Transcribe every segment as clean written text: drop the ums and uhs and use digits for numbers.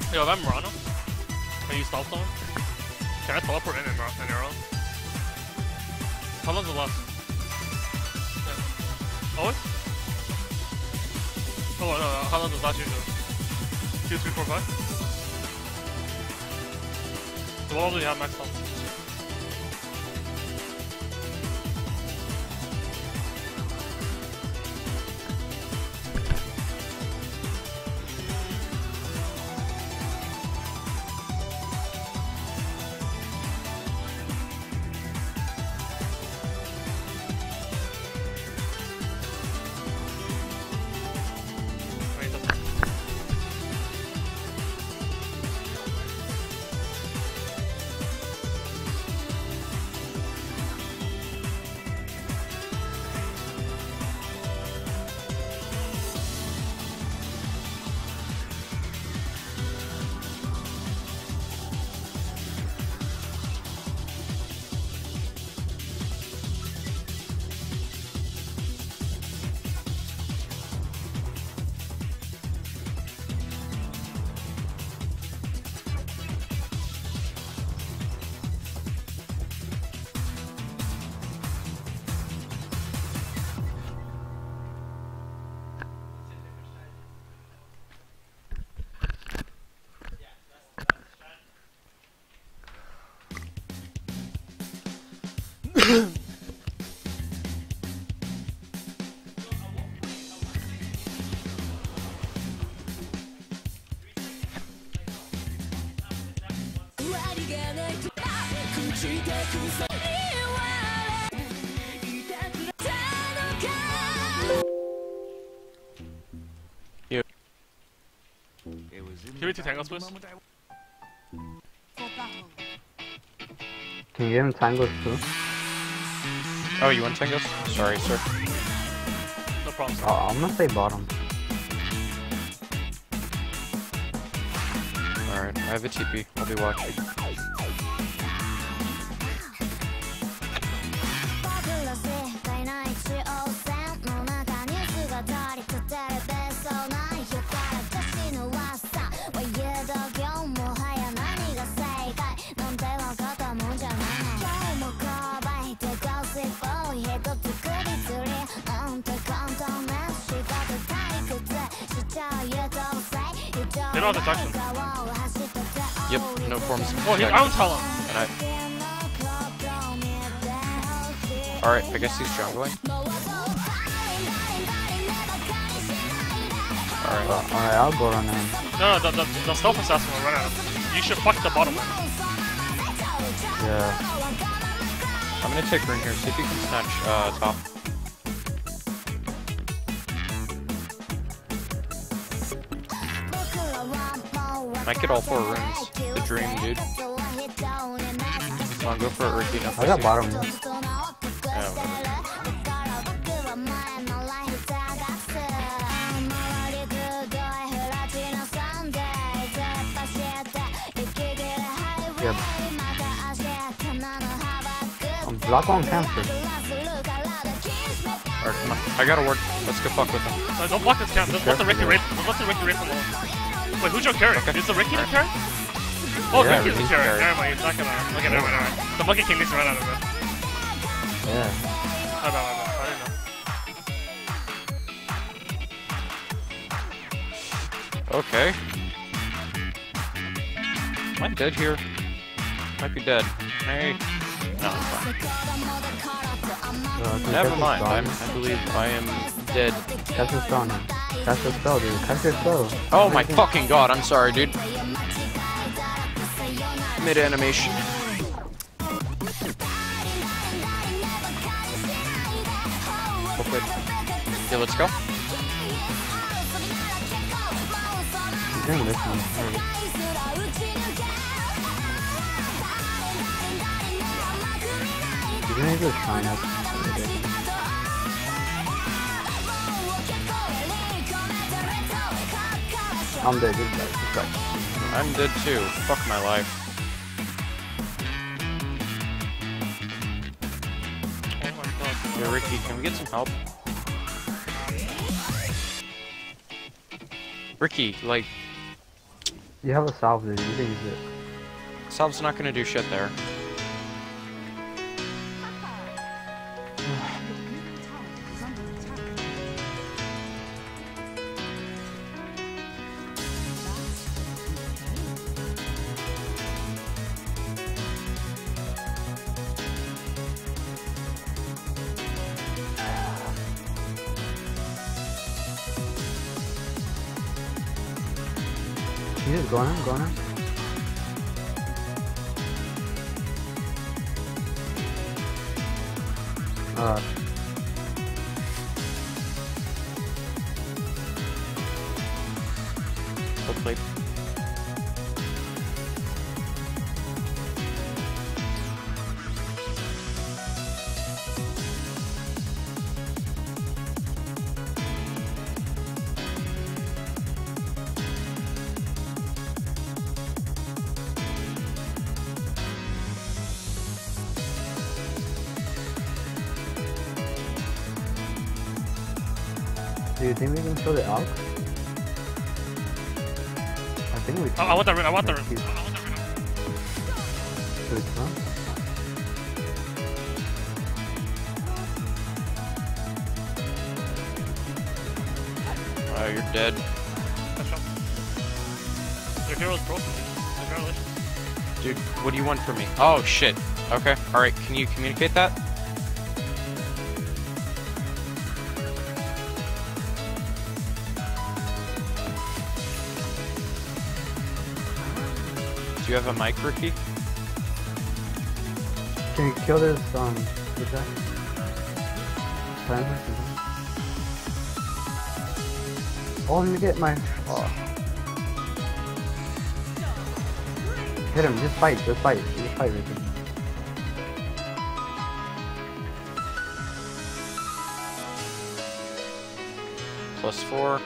Yo, if I'm Murano, are you stealth on? Can I teleport in an arrow? How long's the last? Yeah. Always? Oh, no, how long does that usually? 2, 3, 4, 5? So what else do you have max health? Here. Give me 2 tangles, please. Can you give him tangles too? Oh, you want tangles? Sorry, sir. No problem, sir. Oh, I'm gonna say bottom. Alright, I have a TP. I'll be watching. They don't have detection. Yep, no forms of Oh, I don't tell him. And Alright, I guess he's jungling. Alright. Alright, I'll go on him. No, the stealth assassin will run out of him. You should fuck the bottom one. Yeah. I'm gonna take ring here, see if you can snatch top. Might get all 4 rings. The dream, dude. Come on, go for it, Ricky. No, I got bottom. Yeah, Yep. I'm block on cancer. Alright, come on. I gotta work. Let's go fuck with him. Don't block this camp. Just let the Ricky rape. Let the Ricky rape alone. Wait, who's your carry? Okay. Is the Ricky the carry? Oh, Yeah, Ricky's the Ricky's carry. carry. Never mind, he's not gonna. Okay, never mind. The Monkey King needs to run out of it. Yeah. My bad. I didn't know. Okay. Am I dead here? Might be dead. Hey. No, I'm fine. Never mind. I believe I am dead. Catch your spell now. Catch your spell, dude. Catch your spell. Oh my fucking god, I'm sorry, dude. Mid-animation. Okay. Yeah, let's go. He's doing this one. He's gonna do a shrine up. I'm dead, just go. I'm dead too. Fuck my life. Oh my god. Yeah, Ricky, can we get some help? Ricky, like... You have a salve, dude. You can use it. Salve's not gonna do shit there. You just go on, go on. Hopefully. Do you think we can kill the elk? I think we can. I want that rune. I want that Let's rune. keep- I want that rune. Do it, huh? Oh, you're dead. Nice shot. Your hero's broken. Congratulations. Dude, what do you want from me? Oh, shit. Okay. Alright, can you communicate that? Do you have a mic, Ricky? Can you kill this, with that? Timer? Oh, let me get my... Oh. Hit him, just fight, Ricky. +4.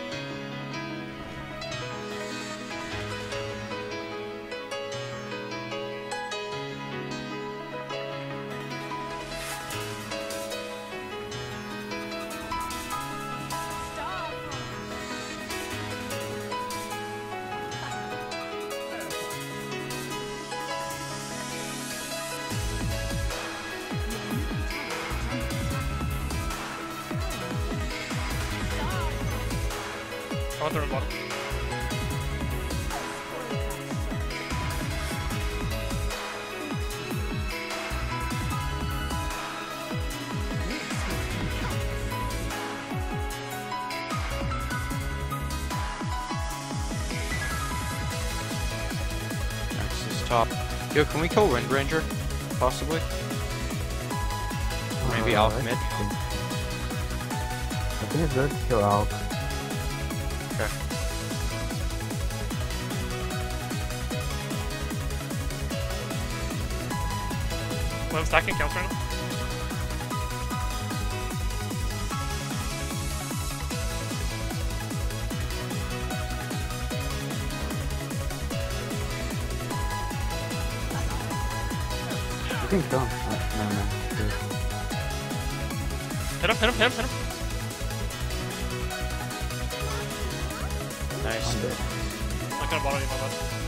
I want the rune bottom. This is top. Yo, can we kill Wind Ranger? Possibly? Maybe Alf mid? I think it's good to kill Alf. Okay. Well, I'm stacking counts right now. You can kill him. No. Hit him. Nice. I'm dead. I could've bought it, my bad.